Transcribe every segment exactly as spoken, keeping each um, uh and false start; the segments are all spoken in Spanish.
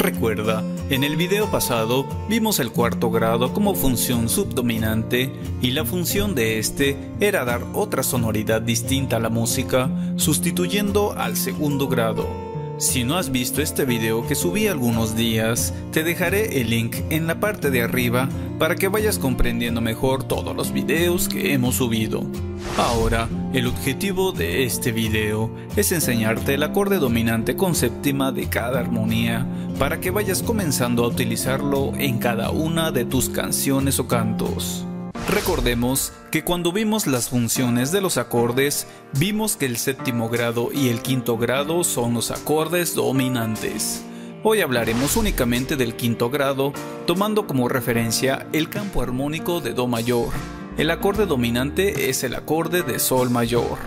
Recuerda, en el video pasado vimos el cuarto grado como función subdominante y la función de este era dar otra sonoridad distinta a la música, sustituyendo al segundo grado. Si no has visto este video que subí algunos días, te dejaré el link en la parte de arriba para que vayas comprendiendo mejor todos los videos que hemos subido. Ahora, el objetivo de este video es enseñarte el acorde dominante con séptima de cada armonía para que vayas comenzando a utilizarlo en cada una de tus canciones o cantos. Recordemos que cuando vimos las funciones de los acordes, vimos que el séptimo grado y el quinto grado son los acordes dominantes. Hoy hablaremos únicamente del quinto grado, tomando como referencia el campo armónico de Do mayor. El acorde dominante es el acorde de Sol mayor.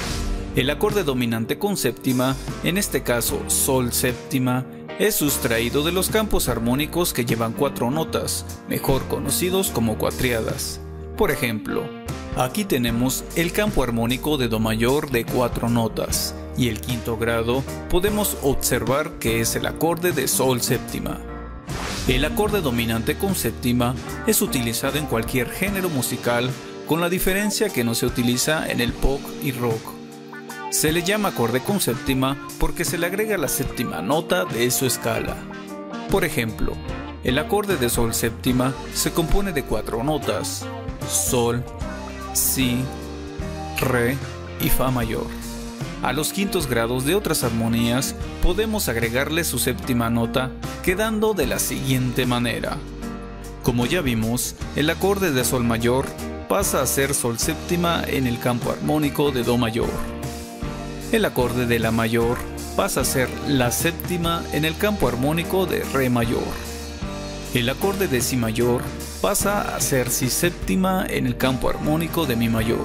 El acorde dominante con séptima, en este caso Sol séptima, es sustraído de los campos armónicos que llevan cuatro notas, mejor conocidos como cuatriadas. Por ejemplo, aquí tenemos el campo armónico de Do mayor de cuatro notas, y el quinto grado podemos observar que es el acorde de Sol séptima. El acorde dominante con séptima es utilizado en cualquier género musical, con la diferencia que no se utiliza en el pop y rock. Se le llama acorde con séptima porque se le agrega la séptima nota de su escala. Por ejemplo, el acorde de Sol séptima se compone de cuatro notas: Sol, Si, Re y Fa mayor. A los quintos grados de otras armonías podemos agregarle su séptima nota, quedando de la siguiente manera. Como ya vimos, el acorde de Sol mayor pasa a ser Sol séptima en el campo armónico de Do mayor. El acorde de La mayor pasa a ser La séptima en el campo armónico de Re mayor. El acorde de Si mayor pasa a ser Si séptima en el campo armónico de Mi mayor.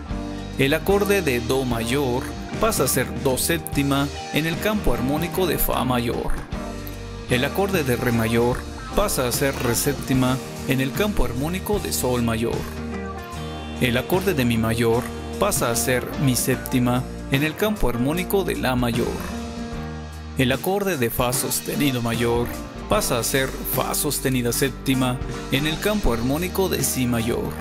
El acorde de Do mayor pasa a ser Do séptima en el campo armónico de Fa mayor. El acorde de Re mayor pasa a ser Re séptima en el campo armónico de Sol mayor. El acorde de Mi mayor pasa a ser Mi séptima en el campo armónico de La mayor. El acorde de Fa sostenido mayor pasa a ser Fa sostenida séptima en el campo armónico de Si mayor.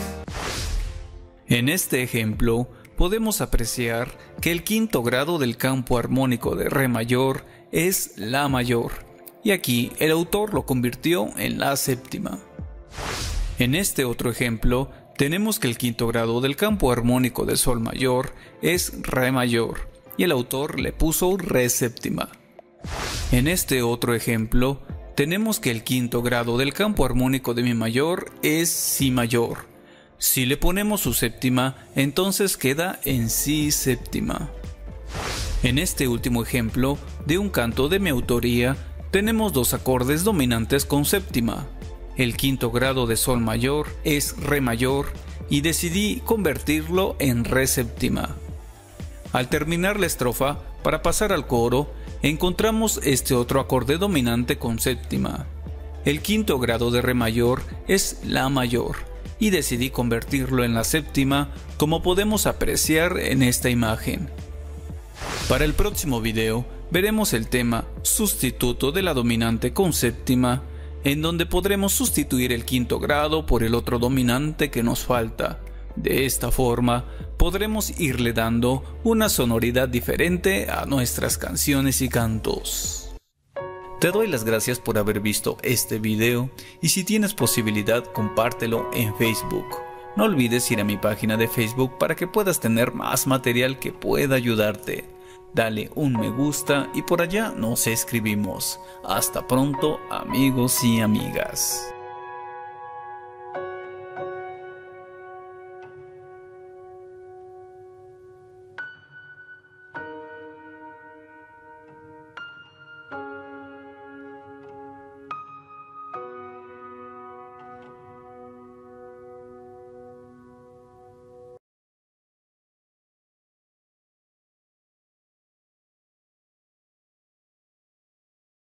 En este ejemplo, podemos apreciar que el quinto grado del campo armónico de Re mayor es La mayor, y aquí el autor lo convirtió en La séptima. En este otro ejemplo, tenemos que el quinto grado del campo armónico de Sol mayor es Re mayor, y el autor le puso Re séptima. En este otro ejemplo, tenemos que el quinto grado del campo armónico de Mi mayor es Si mayor. Si le ponemos su séptima, entonces queda en Si séptima. En este último ejemplo, de un canto de mi autoría, tenemos dos acordes dominantes con séptima. El quinto grado de Sol mayor es Re mayor y decidí convertirlo en Re séptima. Al terminar la estrofa, para pasar al coro, encontramos este otro acorde dominante con séptima. El quinto grado de Re mayor es La mayor y decidí convertirlo en la séptima, como podemos apreciar en esta imagen. Para el próximo video veremos el tema sustituto de la dominante con séptima, en donde podremos sustituir el quinto grado por el otro dominante que nos falta. De esta forma podremos irle dando una sonoridad diferente a nuestras canciones y cantos. Te doy las gracias por haber visto este video y si tienes posibilidad compártelo en Facebook. No olvides ir a mi página de Facebook para que puedas tener más material que pueda ayudarte. Dale un me gusta y por allá nos escribimos. Hasta pronto, amigos y amigas.